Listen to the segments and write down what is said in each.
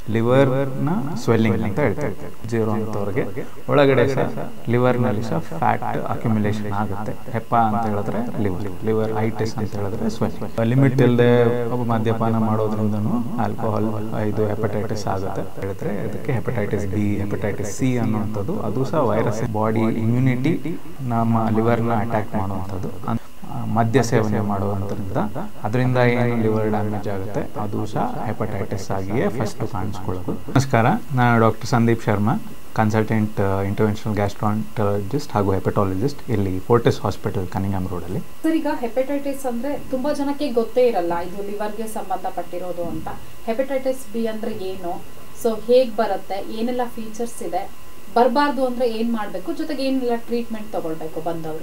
ಲಿವರ್ನ swelling ಅಂತ ಹೇಳ್ತೇವೆ. 0 ಅಂತವ್ರಿಗೆ ಒಳಗಡೆ ಸಹ ಲಿವರ್ನಲ್ಲಿ ಸಹ ಫ್ಯಾಟ್ ಅಕ್ಯುಮುಲೇಷನ್ ಆಗುತ್ತೆ. ಹೆಪಾ ಅಂತ ಹೇಳಿದ್ರೆ ಲಿವರ್ ಐಟಿಸ್ ಅಂತ ಹೇಳಿದ್ರೆ ಸ್ವೆಲ್ಲಿಂಗ್. ಲಿಮಿಟ್ ಇಲ್ಲದೆ ಮದ್ಯಪಾನ ಮಾಡೋದ್ರಿಂದನೂ ಆಲ್ಕೋಹಾಲ್ ಇದು ಹೆಪಟೈಟಿಸ್ ಆಗುತ್ತೆ ಹೇಳಿದ್ರೆ ಇದಕ್ಕೆ ಹೆಪಟೈಟಿಸ್ ಬಿ, ಹೆಪಟೈಟಿಸ್ ಸಿ ಅನ್ನುವಂಥದ್ದು ಅದು ಸಹ ವೈರಸ್ ಬಾಡಿ ಇಮ್ಯುನಿಟಿ ನಮ್ಮ ಲಿವರ್ನ ಅಟ್ಯಾಕ್ ಮಾಡುವಂಥದ್ದು. ಮದ್ಯ ಸೇವನೆ ಮಾಡುವಂಥದ್ರಿಂದ ಅದರಿಂದ ಏನು ಲಿವರ್ ಡ್ಯಾಮೇಜ್ ಆಗುತ್ತೆ ಅದು ಸಹ ಹೆಪಟೈಟಿಸ್ ಆಗಿಯೇ ಫಸ್ಟ್ ಕಾಣಿಸ್ಕೊಳ್ಳೋದು. ನಮಸ್ಕಾರ, ನಾನು doctor Sandeep Sharma, consultant interventional gastroenterologist ಹಾಗೂ ಹೆಪಟಾಲಜಿಸ್ಟ್ ಇಲ್ಲಿ ಫೋರ್ಟಿಸ್ ಹಾಸ್ಪಿಟಲ್ ಕನಿಂಗಮ್ ರೋಡಲ್ಲಿ. ಸರ್, ಈಗ ಹೆಪಟೈಟಿಸ್ ಅಂದ್ರೆ ತುಂಬಾ ಜನಕ್ಕೆ ಗೊತ್ತೇ ಇರಲ್ಲ ಇದು ಲಿವರ್ಗೆ ಸಂಬಂಧಪಟ್ಟಿರೋದು ಅಂತ. ಹೆಪಟೈಟಿಸ್ ಬಿ ಅಂದ್ರೆ ಏನು, ಸೊ ಹೇಗೆ ಬರುತ್ತೆ, ಏನೆಲ್ಲ ಫೀಚರ್ಸ್ ಇದೆ, ಬರಬಾರ್ದು ಅಂದ್ರೆ ಏನ್ ಮಾಡಬೇಕು, ಜೊತೆಗೆ ಏನೆಲ್ಲ ಟ್ರೀಟ್ಮೆಂಟ್ ತಗೊಳ್ಬೇಕು ಬಂದವರು?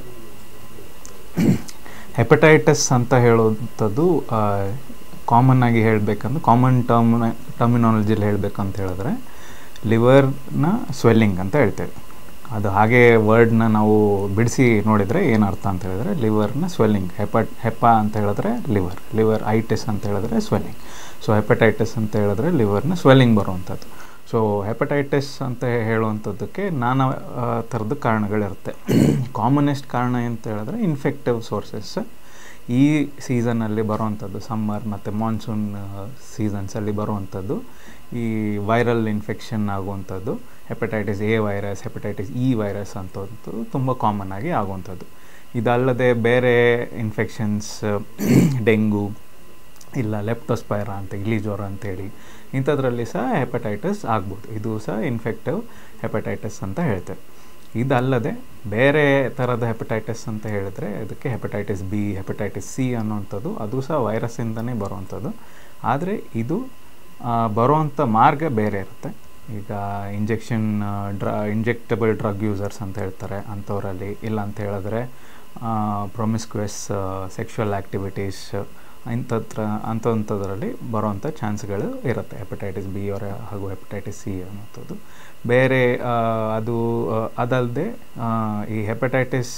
ಹೆಪಟೈಟಿಸ್ ಅಂತ ಹೇಳುವಂಥದ್ದು ಕಾಮನ್ ಆಗಿ ಹೇಳಬೇಕಂದ್ರೆ, ಕಾಮನ್ ಟರ್ಮಿನಾಲಜಿಯಲ್ಲಿ ಹೇಳಬೇಕಂತ ಹೇಳಿದ್ರೆ ಲಿವರ್ನ ಸ್ವೆಲ್ಲಿಂಗ್ ಅಂತ ಹೇಳ್ತೇವೆ. ಅದು ಹಾಗೆ ವರ್ಡ್ನ ನಾವು ಬಿಡಿಸಿ ನೋಡಿದರೆ ಏನು ಅರ್ಥ ಅಂತ ಹೇಳಿದ್ರೆ ಲಿವರ್ನ ಸ್ವೆಲ್ಲಿಂಗ್. ಹೆಪಾ ಅಂತ ಹೇಳಿದ್ರೆ ಲಿವರ್ ಐಟಿಸ್ ಅಂತ ಹೇಳಿದ್ರೆ ಸ್ವೆಲ್ಲಿಂಗ್. ಸೊ ಹೆಪಟೈಟಿಸ್ ಅಂತ ಹೇಳಿದ್ರೆ ಲಿವರ್ನ ಸ್ವೆಲ್ಲಿಂಗ್ ಬರುವಂಥದ್ದು. ಸೊ ಹೆಪಟೈಟಿಸ್ ಅಂತ ಹೇಳುವಂಥದ್ದಕ್ಕೆ ನಾನಾ ಥರದ ಕಾರಣಗಳಿರುತ್ತೆ. ಕಾಮನೆಸ್ಟ್ ಕಾರಣ ಅಂತ ಹೇಳಿದ್ರೆ ಇನ್ಫೆಕ್ಟಿವ್ ಸೋರ್ಸಸ್. ಈ ಸೀಸನಲ್ಲಿ ಬರುವಂಥದ್ದು, ಸಮ್ಮರ್ ಮತ್ತು ಮಾನ್ಸೂನ್ ಸೀಸನ್ಸಲ್ಲಿ ಬರುವಂಥದ್ದು ಈ ವೈರಲ್ ಇನ್ಫೆಕ್ಷನ್ ಆಗುವಂಥದ್ದು. Hepatitis A virus, hepatitis E virus ಅಂತದ್ದು ತುಂಬ ಕಾಮನ್ ಆಗಿ ಆಗುವಂಥದ್ದು. ಇದಲ್ಲದೆ ಬೇರೆ ಇನ್ಫೆಕ್ಷನ್ಸ್, ಡೆಂಗು ಇಲ್ಲ ಲೆಪ್ಟೋಸ್ಪೈರಾ ಅಂತ ಇಲಿ ಜ್ವರ ಅಂತೇಳಿ ಇಂಥದ್ರಲ್ಲಿ ಸಹ ಹೆಪಟೈಟಿಸ್ ಆಗ್ಬೋದು. ಇದು ಸಹ ಇನ್ಫೆಕ್ಟಿವ್ ಹೆಪಟೈಟಿಸ್ ಅಂತ ಹೇಳ್ತೇವೆ. ಇದಲ್ಲದೆ ಬೇರೆ ಥರದ ಹೆಪಟೈಟಿಸ್ ಅಂತ ಹೇಳಿದರೆ ಇದಕ್ಕೆ ಹೆಪಟೈಟಿಸ್ ಬಿ, ಹೆಪಟೈಟಿಸ್ ಸಿ ಅನ್ನುವಂಥದ್ದು ಅದು ಸಹ ವೈರಸ್ಸಿಂದನೇ ಬರುವಂಥದ್ದು. ಆದರೆ ಇದು ಬರುವಂಥ ಮಾರ್ಗ ಬೇರೆ ಇರುತ್ತೆ. ಈಗ ಇಂಜೆಕ್ಟಬಲ್ ಡ್ರಗ್ ಯೂಸರ್ಸ್ ಅಂತ ಹೇಳ್ತಾರೆ ಅಂಥವರಲ್ಲಿ, ಇಲ್ಲ ಅಂತ ಹೇಳಿದ್ರೆ ಪ್ರೊಮಿಸ್ಕ್ಯುಯಸ್ ಸೆಕ್ಷುವಲ್ ಆ್ಯಕ್ಟಿವಿಟೀಸ್ ಅಂಥದ್ರಲ್ಲಿ ಬರುವಂಥ ಚಾನ್ಸ್ಗಳು ಇರುತ್ತೆ ಹೆಪಟೈಟಿಸ್ ಬಿ ಹಾಗೂ ಹೆಪಟೈಟಿಸ್ ಸಿ ಅನ್ನೋಂಥದ್ದು. ಬೇರೆ ಅದಲ್ಲದೆ ಈ ಹೆಪಟೈಟಿಸ್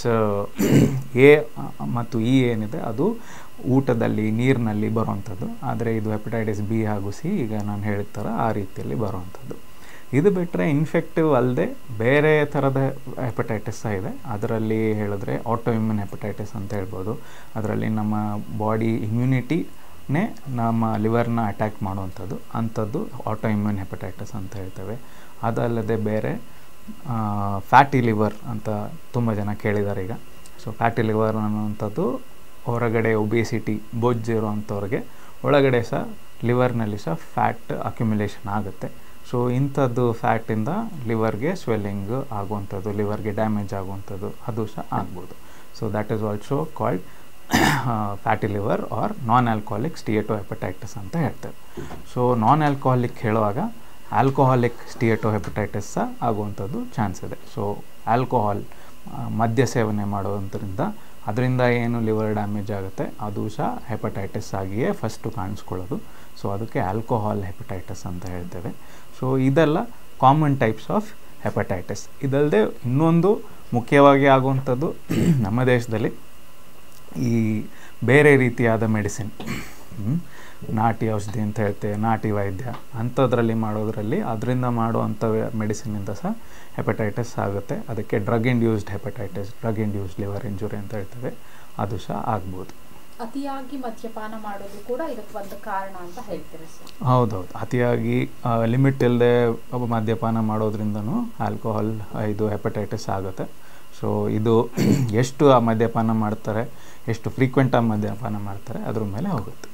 ಎ ಮತ್ತು ಇ ಏನಿದೆ ಅದು ಊಟದಲ್ಲಿ, ನೀರಿನಲ್ಲಿ ಬರುವಂಥದ್ದು. ಆದರೆ ಇದು ಹೆಪಟೈಟಿಸ್ ಬಿ ಹಾಗೂ ಸಿ ಈಗ ನಾನು ಹೇಳಿದ ಥರ ಆ ರೀತಿಯಲ್ಲಿ ಬರುವಂಥದ್ದು. ಇದು ಬಿಟ್ಟರೆ ಇನ್ಫೆಕ್ಟಿವ್ ಅಲ್ಲದೆ ಬೇರೆ ಥರದ ಹೆಪಟೈಟಿಸ್ ಸಹ ಇದೆ. ಅದರಲ್ಲಿ ಹೇಳಿದ್ರೆ ಆಟೋ ಇಮ್ಯೂನ್ ಹೆಪಟೈಟಿಸ್ ಅಂತ ಹೇಳ್ಬೋದು. ಅದರಲ್ಲಿ ನಮ್ಮ ಬಾಡಿ ಇಮ್ಯುನಿಟಿನೇ ನಮ್ಮ ಲಿವರ್ನ ಅಟ್ಯಾಕ್ ಮಾಡುವಂಥದ್ದು, ಅಂಥದ್ದು ಆಟೋ ಇಮ್ಯೂನ್ ಹೆಪಟೈಟಿಸ್ ಅಂತ ಹೇಳ್ತೇವೆ. ಅದಲ್ಲದೆ ಬೇರೆ ಫ್ಯಾಟಿ ಲಿವರ್ ಅಂತ ತುಂಬ ಜನ ಕೇಳಿದ್ದಾರೆ ಈಗ. ಸೊ ಫ್ಯಾಟಿ ಲಿವರ್ ಅನ್ನುವಂಥದ್ದು ಹೊರಗಡೆ ಒಬೇಸಿಟಿ, ಬೊಜ್ಜಿರೋ ಅಂಥವ್ರಿಗೆ ಒಳಗಡೆ ಸಹ ಲಿವರ್ನಲ್ಲಿ ಸಹ ಫ್ಯಾಟ್ ಅಕ್ಯುಮುಲೇಷನ್ ಆಗುತ್ತೆ. ಸೊ ಇಂಥದ್ದು ಫ್ಯಾಟಿಂದ ಲಿವರ್ಗೆ ಸ್ವೆಲ್ಲಿಂಗ್ ಆಗುವಂಥದ್ದು, ಲಿವರ್ಗೆ ಡ್ಯಾಮೇಜ್ ಆಗುವಂಥದ್ದು ಅದು ಸಹ ಆಗ್ಬೋದು. So that is also called fatty liver or non alcoholic steatohepatitis ಅಂತ ಹೇಳ್ತೇವೆ. ಸೊ ನಾನ್ ಆಲ್ಕೋಹಾಲಿಕ್ ಹೇಳುವಾಗ ಆಲ್ಕೋಹಾಲಿಕ್ ಸ್ಟಿಯೇಟೋ ಹೆಪಟೈಟಿಸ್ ಸಹ ಆಗುವಂಥದ್ದು ಚಾನ್ಸ್ ಇದೆ. ಸೊ ಆಲ್ಕೋಹಾಲ್, ಮದ್ಯ ಸೇವನೆ ಮಾಡುವಂಥದ್ರಿಂದ ಅದರಿಂದ ಏನು ಲಿವರ್ ಡ್ಯಾಮೇಜ್ ಆಗುತ್ತೆ ಅದು ಸಹ ಹೆಪಟೈಟಿಸ್ ಆಗಿಯೇ ಫಸ್ಟು ಕಾಣಿಸ್ಕೊಳ್ಳೋದು. ಸೊ ಅದಕ್ಕೆ ಆಲ್ಕೋಹಾಲ್ ಹೆಪಟೈಟಿಸ್ ಅಂತ ಹೇಳ್ತೇವೆ. ಸೊ ಇದೆಲ್ಲ ಕಾಮನ್ ಟೈಪ್ಸ್ ಆಫ್ ಹೆಪಟೈಟಿಸ್. ಇದಲ್ಲದೆ ಇನ್ನೊಂದು ಮುಖ್ಯವಾಗಿ ಆಗುವಂಥದ್ದು ನಮ್ಮ ದೇಶದಲ್ಲಿ ಈ ಬೇರೆ ರೀತಿಯಾದ ಮೆಡಿಸಿನ್, ನಾಟಿ ಔಷಧಿ ಅಂತ ಹೇಳ್ತೇವೆ, ನಾಟಿ ವೈದ್ಯ ಅಂಥದ್ರಲ್ಲಿ ಮಾಡೋದ್ರಲ್ಲಿ ಅದರಿಂದ ಮಾಡುವಂಥ ಮೆಡಿಸಿನಿಂದ ಸಹ ಹೆಪಟೈಟಿಸ್ ಆಗುತ್ತೆ. ಅದಕ್ಕೆ drug induced hepatitis, drug induced liver injury ಅಂತ ಹೇಳ್ತೇವೆ, ಅದು ಸಹ ಆಗ್ಬೋದು. ಅತಿಯಾಗಿ ಮದ್ಯಪಾನ ಮಾಡೋದು ಕೂಡ ಇದಕ್ಕೆ ಒಂದು ಕಾರಣ ಅಂತ ಹೇಳ್ತೀರಾ ಸರ್? ಹೌದೌದು, ಅತಿಯಾಗಿ ಲಿಮಿಟ್ ಇಲ್ಲದೆ ಮದ್ಯಪಾನ ಮಾಡೋದ್ರಿಂದನೂ ಆಲ್ಕೋಹಾಲ್ ಇದು ಹೆಪಟೈಟಿಸ್ ಆಗುತ್ತೆ. ಸೊ ಇದು ಎಷ್ಟು ಮದ್ಯಪಾನ ಮಾಡ್ತಾರೆ, ಎಷ್ಟು ಫ್ರೀಕ್ವೆಂಟಾಗಿ ಮದ್ಯಪಾನ ಮಾಡ್ತಾರೆ ಅದ್ರ ಮೇಲೆ ಹೋಗುತ್ತೆ.